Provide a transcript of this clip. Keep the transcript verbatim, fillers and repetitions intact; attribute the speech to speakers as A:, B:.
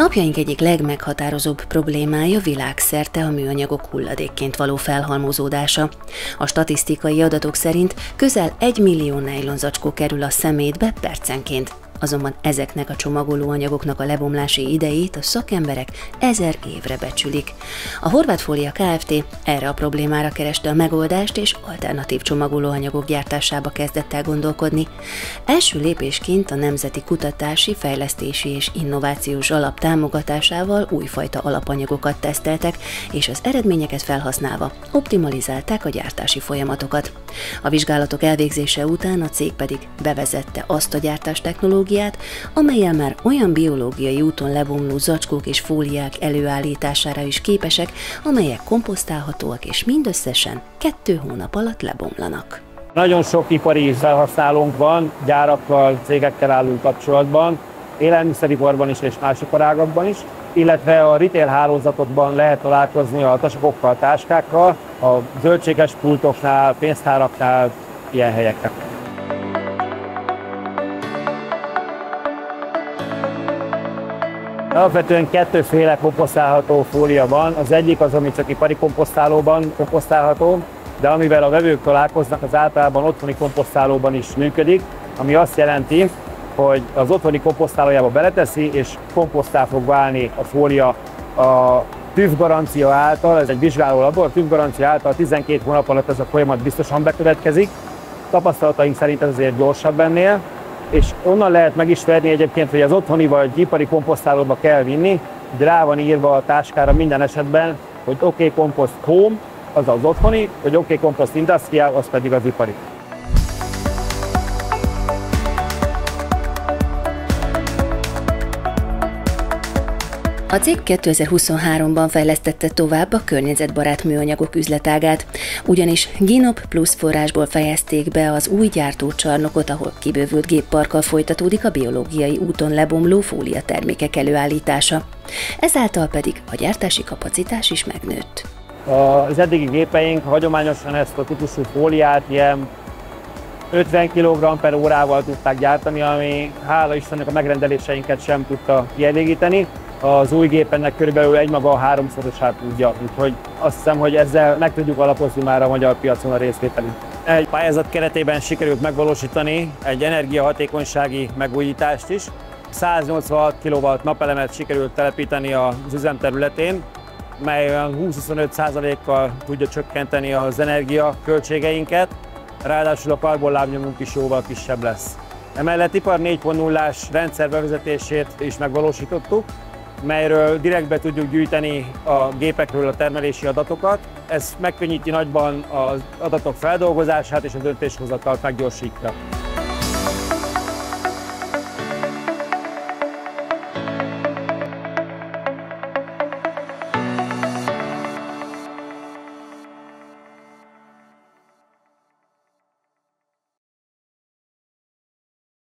A: Napjaink egyik legmeghatározóbb problémája világszerte a műanyagok hulladékként való felhalmozódása. A statisztikai adatok szerint közel egy millió nejlonzacskó kerül a szemétbe percenként. Azonban ezeknek a csomagolóanyagoknak a lebomlási idejét a szakemberek ezer évre becsülik. A Horváth Fólia Kft. Erre a problémára kereste a megoldást, és alternatív csomagolóanyagok gyártásába kezdett el gondolkodni. Első lépésként a Nemzeti Kutatási, Fejlesztési és Innovációs Alap támogatásával újfajta alapanyagokat teszteltek, és az eredményeket felhasználva optimalizálták a gyártási folyamatokat. A vizsgálatok elvégzése után a cég pedig bevezette azt a gyártás technológiát, amellyel már olyan biológiai úton lebomló zacskók és fóliák előállítására is képesek, amelyek komposztálhatóak és mindösszesen kettő hónap alatt lebomlanak.
B: Nagyon sok ipari felhasználónk van, gyárakkal, cégekkel állunk kapcsolatban, élelmiszeriparban is és más iparágakban is, illetve a retail hálózatokban lehet találkozni a tasakokkal, táskákkal, a zöldséges pultoknál, pénztáraknál, ilyen helyeken. Alapvetően kettőféle komposztálható fólia van. Az egyik az, ami csak ipari komposztálóban komposztálható, de amivel a vevők találkoznak, az általában otthoni komposztálóban is működik, ami azt jelenti, hogy az otthoni komposztálójába beleteszi, és komposztá fog válni a fólia a TÜV garancia által, ez egy vizsgáló labor, a TÜV garancia által tizenkét hónap alatt ez a folyamat biztosan bekövetkezik. Tapasztalataink szerint ez azért gyorsabb ennél, és onnan lehet megismerni egyébként, hogy az otthoni vagy ipari komposztálóba kell vinni, de rá van írva a táskára minden esetben, hogy oké, okay, compost home, az az otthoni, hogy oké, okay, compost industrial, az pedig az ipari.
A: A cég kétezer-huszonháromban fejlesztette tovább a környezetbarát műanyagok üzletágát, ugyanis Ginop Plus forrásból fejezték be az új gyártócsarnokot, ahol kibővült gépparkkal folytatódik a biológiai úton lebomló fóliatermékek előállítása. Ezáltal pedig a gyártási kapacitás is megnőtt.
B: Az eddigi gépeink hagyományosan ezt a típusú fóliát ilyen ötven kilogramm per órával tudták gyártani, ami hála Istennek a megrendeléseinket sem tudta kielégíteni. Az új gép ennek körülbelül egymaga a háromszorosát tudja, úgyhogy azt hiszem, hogy ezzel meg tudjuk alapozni már a magyar piacon a részvételét. Egy pályázat keretében sikerült megvalósítani egy energiahatékonysági megújítást is. száznyolcvanhat kilowatt napelemet sikerült telepíteni az üzem területén, mely olyan húsz-huszonöt százalékkal tudja csökkenteni az energiaköltségeinket, ráadásul a karbonlábnyomunk is jóval kisebb lesz. Emellett ipar négy pont nullás rendszer bevezetését is megvalósítottuk, melyről direktbe tudjuk gyűjteni a gépekről a termelési adatokat. Ez megkönnyíti nagyban az adatok feldolgozását és a döntéshozatalt meggyorsítja.